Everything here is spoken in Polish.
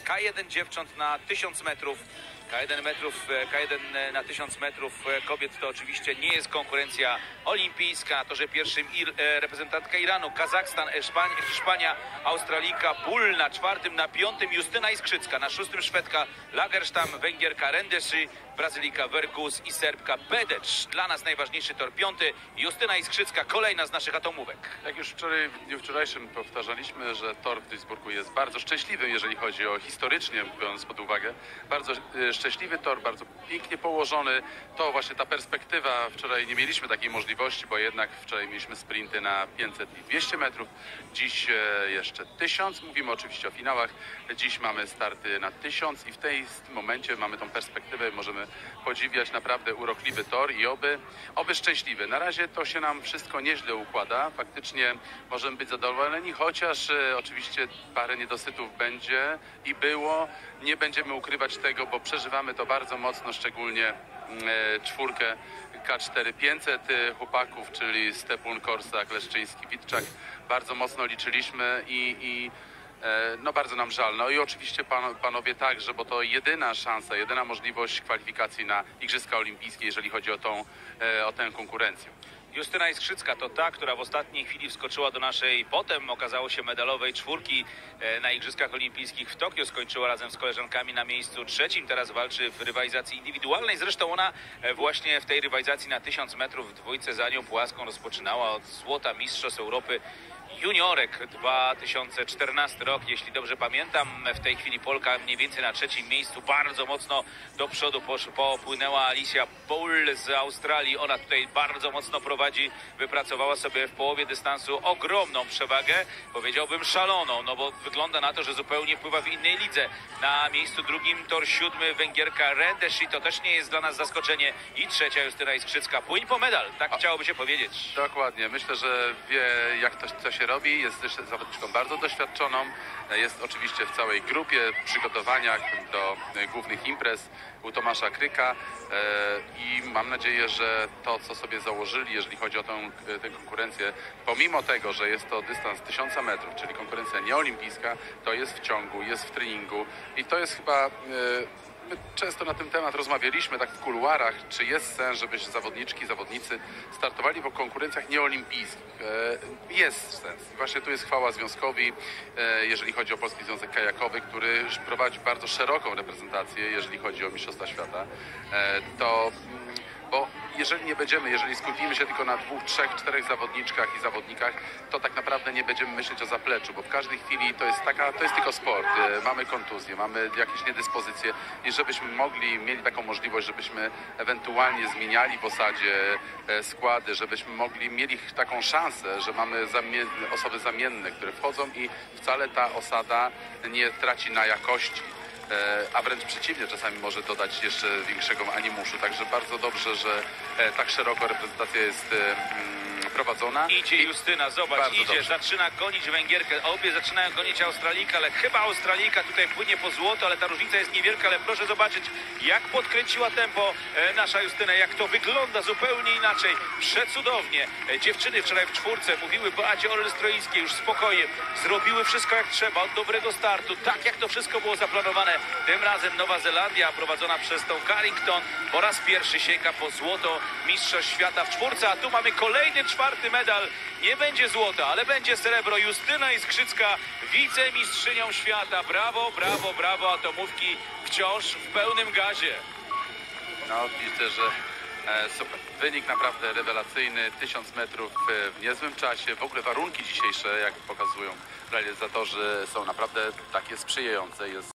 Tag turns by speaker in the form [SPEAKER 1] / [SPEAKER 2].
[SPEAKER 1] K1 dziewcząt na 1000 metrów. K1 na 1000 metrów kobiet to oczywiście nie jest konkurencja olimpijska. Na torze pierwszym reprezentantka Iranu, Kazachstan, Hiszpania, Australijka Bull, na 4., na 5. Justyna Iskrzycka, na 6. Szwedka Lagerstam, Węgierka Rendeszy, Brazylijka Verkus i Serbka Bedecz. Dla nas najważniejszy tor 5. Justyna Iskrzycka, kolejna z naszych atomówek.
[SPEAKER 2] Jak już wczoraj, w dniu wczorajszym powtarzaliśmy, że tor w Duisburgu jest bardzo szczęśliwy, jeżeli chodzi o historycznie, biorąc pod uwagę. Bardzo szczęśliwy tor, bardzo pięknie położony. To właśnie ta perspektywa. Wczoraj nie mieliśmy takiej możliwości, bo jednak wczoraj mieliśmy sprinty na 500 i 200 metrów. Dziś jeszcze 1000. Mówimy oczywiście o finałach. Dziś mamy starty na 1000 i w tym momencie mamy tą perspektywę. Możemy podziwiać naprawdę urokliwy tor i oby szczęśliwy. Na razie to się nam wszystko nieźle układa. Faktycznie możemy być zadowoleni, chociaż oczywiście parę niedosytów będzie i było. Nie będziemy ukrywać tego, bo przeżywamy to bardzo mocno, szczególnie 4 K4 500 chłopaków, czyli Stepun, Korsak, Leszczyński, Witczak. Bardzo mocno liczyliśmy i no bardzo nam żal. No i oczywiście panowie także, bo to jedyna szansa, jedyna możliwość kwalifikacji na Igrzyska Olimpijskie, jeżeli chodzi o tę konkurencję.
[SPEAKER 1] Justyna Iskrzycka to ta, która w ostatniej chwili wskoczyła do naszej, potem okazało się medalowej 4 na Igrzyskach Olimpijskich w Tokio. Skończyła razem z koleżankami na miejscu 3. Teraz walczy w rywalizacji indywidualnej. Zresztą ona właśnie w tej rywalizacji na 1000 metrów w dwójce za nią Płaską rozpoczynała od złota Mistrzostw Europy juniorek 2014 rok, jeśli dobrze pamiętam. W tej chwili Polka mniej więcej na 3. miejscu. Bardzo mocno do przodu popłynęła Alicia Bull z Australii. Ona tutaj bardzo mocno prowadzi. Wypracowała sobie w połowie dystansu ogromną przewagę. Powiedziałbym szaloną, no bo wygląda na to, że zupełnie pływa w innej lidze. Na miejscu 2. tor 7. Węgierka Rendeszy. To też nie jest dla nas zaskoczenie. I 3. Justyna Iskrzycka. Płyń po medal, tak chciałoby się powiedzieć.
[SPEAKER 2] Dokładnie. Myślę, że wie, jak to się robi. Jest też zawodniczką bardzo doświadczoną. Jest oczywiście w całej grupie, przygotowaniach do głównych imprez u Tomasza Kryka i mam nadzieję, że to, co sobie założyli, jeżeli chodzi o tę konkurencję, pomimo tego, że jest to dystans 1000 metrów, czyli konkurencja nieolimpijska, to jest w ciągu, jest w treningu i to jest chyba... My często na ten temat rozmawialiśmy tak w kuluarach, czy jest sens, żeby zawodnicy startowali w konkurencjach nieolimpijskich. Jest sens. Właśnie tu jest chwała związkowi, jeżeli chodzi o Polski Związek Kajakowy, który prowadzi bardzo szeroką reprezentację, jeżeli chodzi o Mistrzostwa Świata. Bo jeżeli skupimy się tylko na 2, 3, 4 zawodniczkach i zawodnikach, to tak naprawdę nie będziemy myśleć o zapleczu, bo w każdej chwili to jest tylko sport. Mamy kontuzje, mamy jakieś niedyspozycje i żebyśmy mieli taką możliwość, żebyśmy ewentualnie zmieniali w osadzie składy, żebyśmy mieli taką szansę, że mamy osoby zamienne, które wchodzą i wcale ta osada nie traci na jakości. A wręcz przeciwnie, czasami może dodać jeszcze większego animuszu. Także bardzo dobrze, że tak szeroko reprezentacja jest prowadzona.
[SPEAKER 1] Idzie Justyna, zobacz, idzie, dobrze. Zaczyna gonić Węgierkę. Obie zaczynają gonić Australijkę, ale chyba Australijka tutaj płynie po złoto, ale ta różnica jest niewielka, ale proszę zobaczyć, jak podkręciła tempo nasza Justyna, jak to wygląda zupełnie inaczej. Przecudownie. Dziewczyny wczoraj w 4 mówiły Beacie Orel-Stroińskiej już spokojnie, zrobiły wszystko jak trzeba, od dobrego startu, tak jak to wszystko było zaplanowane. Tym razem Nowa Zelandia, prowadzona przez tą Carrington, po raz pierwszy sięga po złoto Mistrzostw Świata w 4, a tu mamy kolejny 4. medal. Nie będzie złota, ale będzie srebro. Justyna Iskrzycka, wicemistrzynią świata. Brawo, brawo, brawo. Atomówki wciąż w pełnym gazie.
[SPEAKER 2] No, widzę, że super. Wynik naprawdę rewelacyjny. 1000 metrów w niezłym czasie. W ogóle warunki dzisiejsze, jak pokazują realizatorzy, są naprawdę takie sprzyjające. Jest